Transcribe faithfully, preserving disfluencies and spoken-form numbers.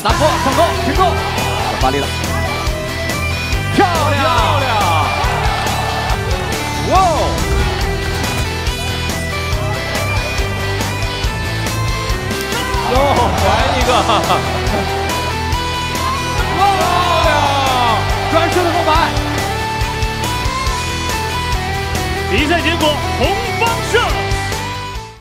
打破上钩停钩，发力了，漂亮漂亮！哇哦！哟，来一个！漂亮！转身的空白。 比赛结果，红方胜。